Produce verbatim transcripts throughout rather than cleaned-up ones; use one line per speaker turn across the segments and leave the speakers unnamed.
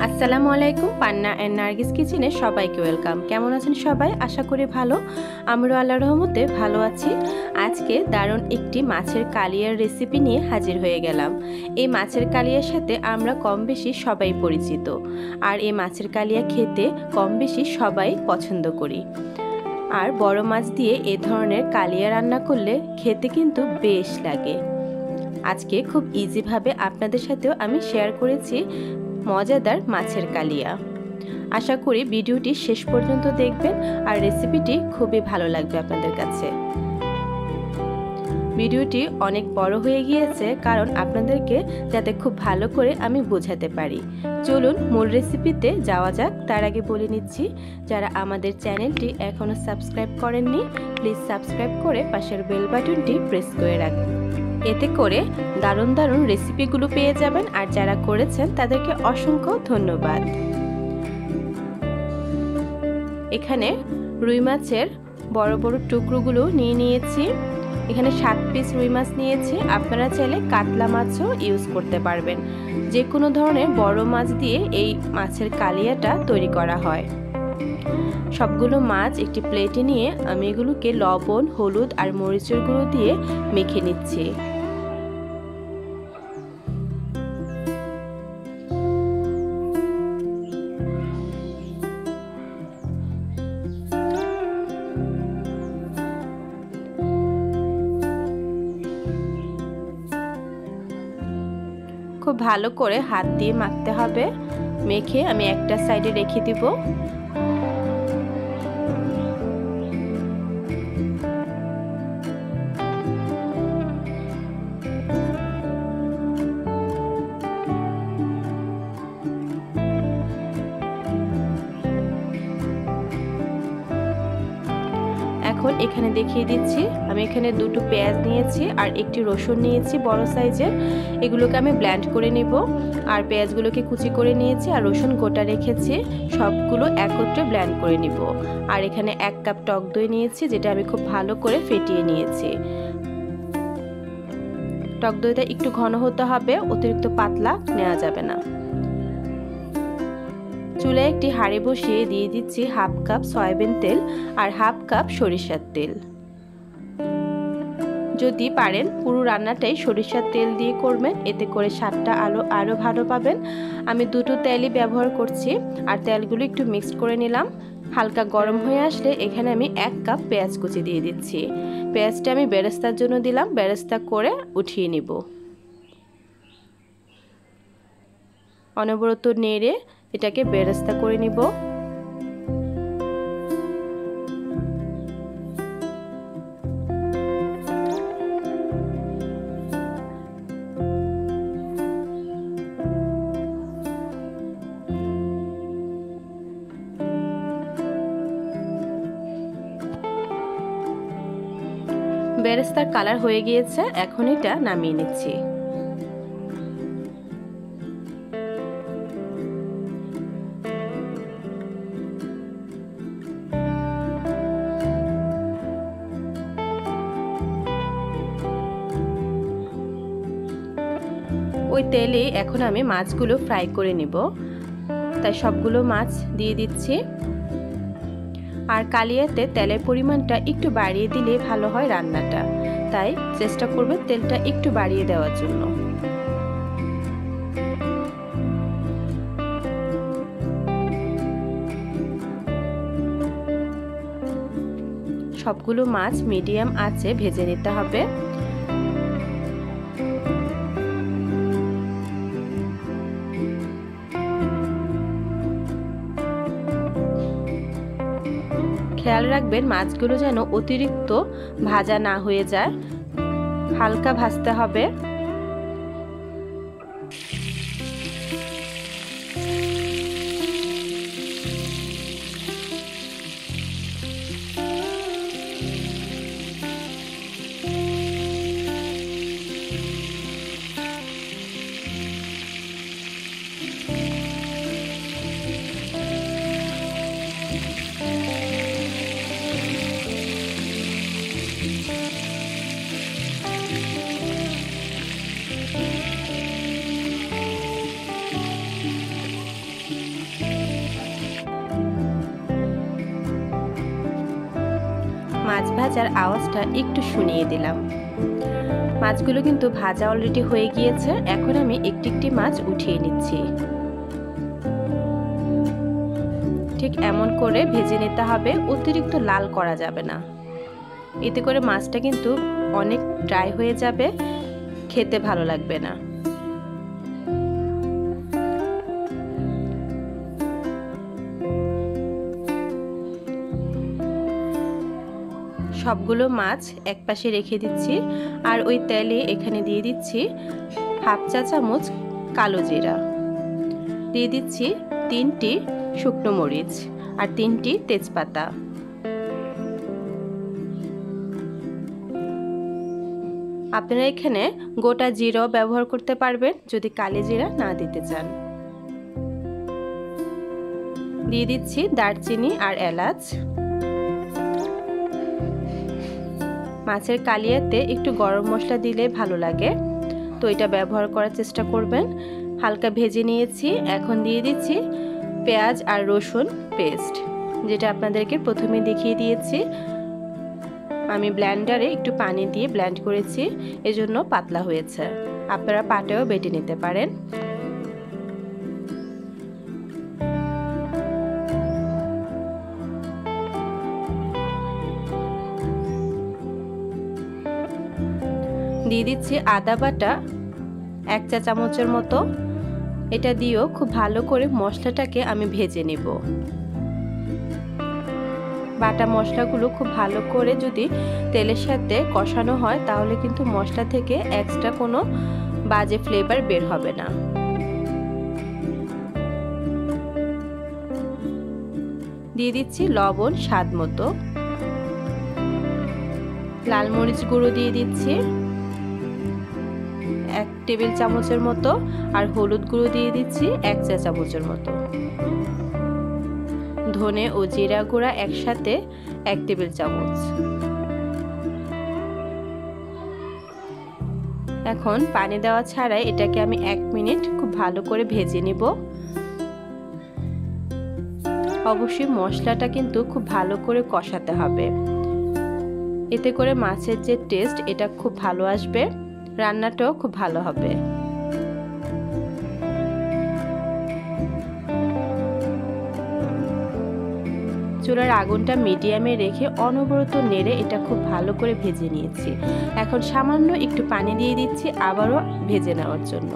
আসসালামু আলাইকুম। পান্না এন্ড নার্গিস কিচেনে সবাইকে ওয়েলকাম। কেমন আছেন সবাই? আশা করি ভালো। আমরা আল্লাহর রহমতে ভালো আছি। আজকে দারুণ একটি মাছের কালিয়ার রেসিপি নিয়ে হাজির হয়ে গেলাম। এই মাছের কালিয়ার সাথে আমরা কম বেশি সবাই পরিচিত, আর এই মাছের কালিয়া খেতে কম বেশি সবাই পছন্দ করি। আর বড় মাছ দিয়ে এ ধরনের কালিয়া রান্না করলে খেতে কিন্তু বেশ লাগে। আজকে খুব ইজিভাবে আপনাদের সাথেও আমি শেয়ার করেছি মজাদার মাছের কালিয়া। আশা করি ভিডিওটি শেষ পর্যন্ত দেখবেন আর রেসিপিটি খুবই ভালো লাগবে আপনাদের কাছে। ভিডিওটি অনেক বড় হয়ে গিয়েছে কারণ আপনাদেরকে যাতে খুব ভালো করে আমি বোঝাতে পারি। চলুন মূল রেসিপিতে যাওয়া যাক। তার আগে বলে নিচ্ছি, যারা আমাদের চ্যানেলটি এখনও সাবস্ক্রাইব করেননি প্লিজ সাবস্ক্রাইব করে পাশের বেল বাটনটি প্রেস করে রাখবেন। এতে করে দারুণ দারুণ রেসিপিগুলো পেয়ে যাবেন, আর যারা করেছেন তাদেরকে অসংখ্য ধন্যবাদ। এখানে রুই মাছের বড় বড় টুকরোগুলো নিয়ে নিয়েছি। এখানে সাত পিস রুই মাছ নিয়েছি। আপনারা চাইলে কাতলা মাছও ইউজ করতে পারবেন। যে কোনো ধরনের বড় মাছ দিয়ে এই মাছের কালিয়াটা তৈরি করা হয়। সবগুলো মাছ একটি প্লেটে নিয়ে আমি এগুলোকে লবণ, হলুদ আর মরিচের গুঁড়ো দিয়ে মেখে নিচ্ছি। খুব ভালো করে হাত দিয়ে মাখতে হবে। মেখে আমি একটা সাইডে রেখে দিব। এখন এখানে দেখিয়ে দিচ্ছি, আমি এখানে দুটো পেঁয়াজ নিয়েছি আর একটি রসুন নিয়েছি বড় সাইজের। এগুলোকে আমি ব্লেন্ড করে নিব। আর পেঁয়াজগুলোকে কুচি করে নিয়েছি আর রসুন গোটা রেখেছি। সবগুলো একত্রে ব্লেন্ড করে নিব। আর এখানে এক কাপ টক দই নিয়েছি, যেটা আমি খুব ভালো করে ফেটিয়ে নিয়েছি। টক দইটা একটু ঘন হতে হবে, অতিরিক্ত পাতলা নেওয়া যাবে না। চুলায় একটি হাঁড়ি বসিয়ে দিয়ে দিচ্ছি হাফ কাপ সয়াবিন তেল আর হাফ কাপ সরিষার তেল। যদি পারেন পুরো রান্নাটাই সরিষার তেল দিয়ে করবেন, এতে করে স্বাদটা আলো আরও ভালো পাবেন। আমি দুটো তেলই ব্যবহার করছি আর তেলগুলো একটু মিক্সড করে নিলাম। হালকা গরম হয়ে আসলে এখানে আমি এক কাপ পেঁয়াজ কুচি দিয়ে দিচ্ছি। পেঁয়াজটা আমি বেরেস্তার জন্য দিলাম, বেরেস্তা করে উঠিয়ে নিব। অনবরত নেড়ে এটাকে বেরেস্তা করে নিব। বেরেস্তার কালার হয়ে গিয়েছে, এখন এটা নামিয়ে নিচ্ছি। ওই তেলে এখন আমি মাছগুলো ফ্রাই করে নিব। তাই সবগুলো মাছ দিয়ে দিচ্ছি। আর কালিয়াতে তেলের পরিমাণটা একটু বাড়িয়ে দিলে ভালো হয় রান্নাটা, তাই চেষ্টা করবেন তেলটা একটু বাড়িয়ে দেওয়ার জন্য। সবগুলো মাছ মিডিয়াম আঁচে ভেজে নিতে হবে। খেয়াল রাখবেন মাছগুলো যেন অতিরিক্ত ভাজা না হয়ে যায়, হালকা ভাজতে হবে। মাছ ভাজার আওয়াজটা একটু শুনিয়ে দিলাম। মাছগুলো কিন্তু ভাজা অলরেডি হয়ে গিয়েছে। এখন আমি একটি একটি মাছ উঠিয়ে নিচ্ছি। ঠিক এমন করে ভেজে নিতে হবে, অতিরিক্ত লাল করা যাবে না। এতে করে মাছটা কিন্তু অনেক ড্রাই হয়ে যাবে, খেতে ভালো লাগবে না। সবগুলো মাছ একপাশে রেখে দিচ্ছি, আর ওই তেলে এখানে দিয়ে দিচ্ছি হাফ চা চামচ কালো জিরা, দিয়ে দিচ্ছি তিনটি শুকনো মরিচ আর তিনটি তেজপাতা। আপনারা এখানে গোটা জিরাও ব্যবহার করতে পারবেন যদি কালো জিরা না দিতে চান। দিয়ে দিচ্ছি দারচিনি আর এলাচ। মাছের কালিয়াতে একটু গরম মশলা দিলে ভালো লাগে, তো এটা ব্যবহার করার চেষ্টা করবেন। হালকা ভেজে নিয়েছি। এখন দিয়ে দিচ্ছি পেঁয়াজ আর রসুন পেস্ট, যেটা আপনাদেরকে প্রথমে দেখিয়ে দিয়েছি। আমি ব্লেন্ডারে একটু পানি দিয়ে ব্লেন্ড করেছি, এজন্য পাতলা হয়েছে। আপনারা পাটেও বেটে নিতে পারেন। দিয়ে দিচ্ছি আদা বাটা এক চা চামচের মতো। এটা দিয়েও খুব ভালো করে মশলাটাকে আমি ভেজে নেব। বাটা মশলাগুলো খুব ভালো করে যদি তেলের সাথে কষানো হয় তাহলে কিন্তু মশলা থেকে এক্সট্রা কোনো বাজে ফ্লেভার বের হবে না। দিয়ে দিচ্ছি লবণ স্বাদ মতো। লাল মরিচ গুঁড়ো দিয়ে দিচ্ছি এক টেবিল চামচের মতো, আর হলুদ গুঁড়ো দিয়ে দিচ্ছি এক চা চামচের মতো। ধনে ও জিরা গুঁড়া একসাথে এক টেবিল চামচ। এখন পানি দেওয়া ছাড়াই এটাকে আমি এক মিনিট খুব ভালো করে ভেজে নিব। অবশ্যই মশলাটা কিন্তু খুব ভালো করে কষাতে হবে, এতে করে মাছের যে টেস্ট এটা খুব ভালো আসবে, রান্নাটাও খুব ভালো হবে। চুলার আগুনটা মিডিয়ামে রেখে অনবরত নেড়ে এটা খুব ভালো করে ভেজে নিয়েছি। এখন সামান্য একটু পানি দিয়ে দিচ্ছি আবারও ভেজে নেওয়ার জন্য।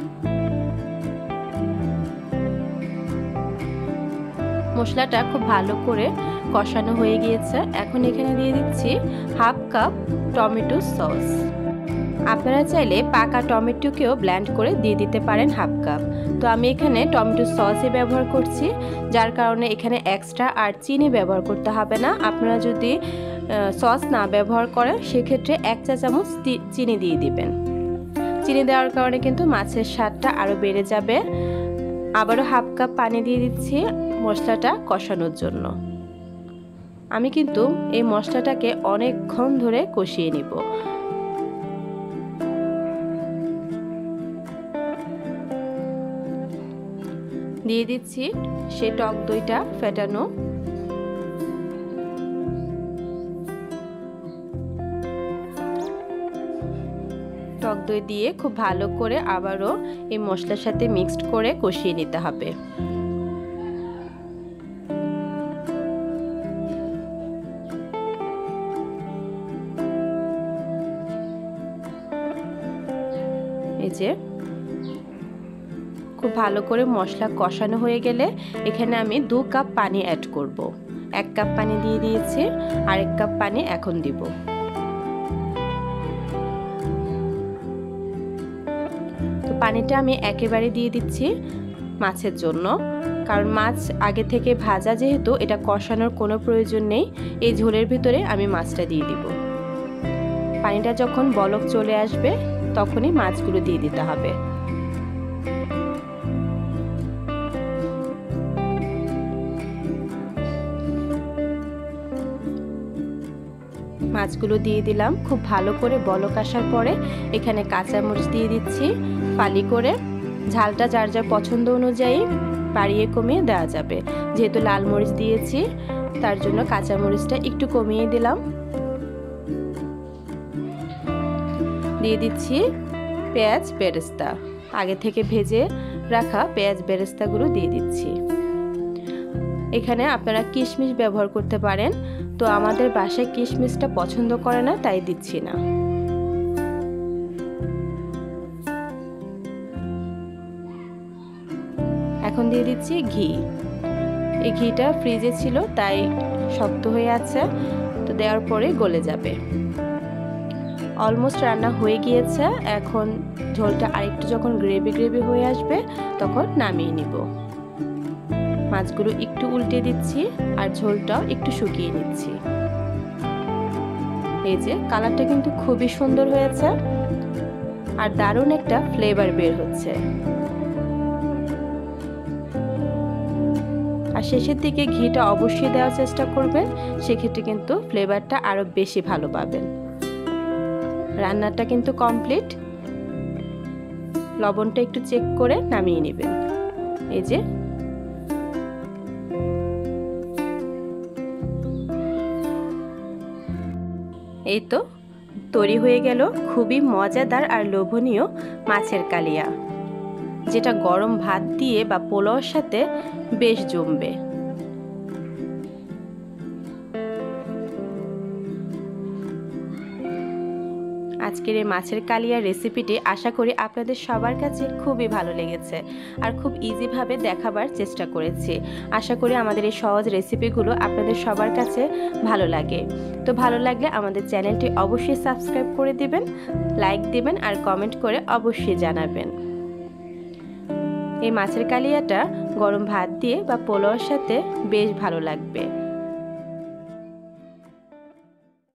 মশলাটা খুব ভালো করে কষানো হয়ে গিয়েছে। এখন এখানে দিয়ে দিচ্ছি হাফ কাপ টমেটো সস। আপনারা চাইলে পাকা টমেটোকেও ব্লেন্ড করে দিয়ে দিতে পারেন হাফ কাপ। তো আমি এখানে টমেটো সসই ব্যবহার করছি, যার কারণে এখানে এক্সট্রা আর চিনি ব্যবহার করতে হবে না। আপনারা যদি সস না ব্যবহার করেন সেক্ষেত্রে এক চা চামচ চিনি দিয়ে দিবেন। চিনি দেওয়ার কারণে কিন্তু মাছের স্বাদটা আরও বেড়ে যাবে। আবারও হাফ কাপ পানি দিয়ে দিচ্ছি মশলাটা কষানোর জন্য। আমি কিন্তু এই মশলাটাকে অনেকক্ষণ ধরে কষিয়ে নিব। দিয়ে দিচ্ছি সেই টক দইটা ফেটানো। টক দই দিয়ে খুব ভালো করে আবারও এই মশলার সাথে মিক্সড করে কষিয়ে নিতে হবে। এই যে খুব ভালো করে মশলা কষানো হয়ে গেলে এখানে আমি দু কাপ পানি অ্যাড করব। এক কাপ পানি দিয়ে দিয়েছি, আর এক কাপ পানি এখন দিব। তো পানিটা আমি একেবারে দিয়ে দিচ্ছি মাছের জন্য, কারণ মাছ আগে থেকে ভাজা, যেহেতু এটা কষানোর কোনো প্রয়োজন নেই। এই ঝোলের ভিতরে আমি মাছটা দিয়ে দিব। পানিটা যখন বলক চলে আসবে তখনই মাছগুলো দিয়ে দিতে হবে। মাছগুলো দিয়ে দিলাম। খুব ভালো করে বলক আসার পরে এখানে কাঁচামরিচ দিয়ে দিচ্ছি ফালি করে। ঝালটা যার যার পছন্দ অনুযায়ী বাড়িয়ে কমিয়ে দেওয়া যাবে। যেহেতু লাল মরিচ দিয়েছি তার জন্য কাঁচামরিচটা একটু কমিয়ে দিলাম। দিয়ে দিচ্ছি পেঁয়াজ বেরেস্তা, আগে থেকে ভেজে রাখা পেঁয়াজ বেরেস্তাগুলো দিয়ে দিচ্ছি। এখানে আপনারা কিশমিশ ব্যবহার করতে পারেন, তো আমাদের বাসায় কিশমিশটা পছন্দ করে না, তাই দিচ্ছি না। এখন দিয়ে দিচ্ছি ঘি। এই ঘিটা ফ্রিজে ছিল তাই শক্ত হয়ে আছে, তো দেওয়ার পরে গলে যাবে। অলমোস্ট রান্না হয়ে গিয়েছে। এখন ঝোলটা আরেকটু যখন গ্রেভি গ্রেভি হয়ে আসবে তখন নামিয়ে নিব। মাছগুলো একটু উল্টে দিচ্ছি আর ঝোলটাও একটু শুকিয়ে নিচ্ছি। এই যে কালারটা কিন্তু খুবই সুন্দর হয়েছে আর দারুণ একটা ফ্লেভার বের হচ্ছে। আর শেষের দিকে ঘিটা অবশ্যই দেওয়ার চেষ্টা করবেন, সেক্ষেত্রে কিন্তু ফ্লেভারটা আরো বেশি ভালো পাবেন। রান্নাটা কিন্তু কমপ্লিট। লবণটা একটু চেক করে নামিয়ে নেবেন। এই যে এই তো তৈরি হয়ে গেল খুবই মজাদার আর লোভনীয় মাছের কালিয়া, যেটা গরম ভাত দিয়ে বা পোলাওর সাথে বেশ জমবে। আজকের এই মাছের কালিয়ার রেসিপিটি আশা করি আপনাদের সবার কাছে খুবই ভালো লেগেছে আর খুব ইজিভাবে দেখাবার চেষ্টা করেছি। আশা করি আমাদের এই সহজ রেসিপিগুলো আপনাদের সবার কাছে ভালো লাগে। তো ভালো লাগলে আমাদের চ্যানেলটি অবশ্যই সাবস্ক্রাইব করে দিবেন, লাইক দিবেন আর কমেন্ট করে অবশ্যই জানাবেন। এই মাছের কালিয়াটা গরম ভাত দিয়ে বা পোলাওর সাথে বেশ ভালো লাগবে।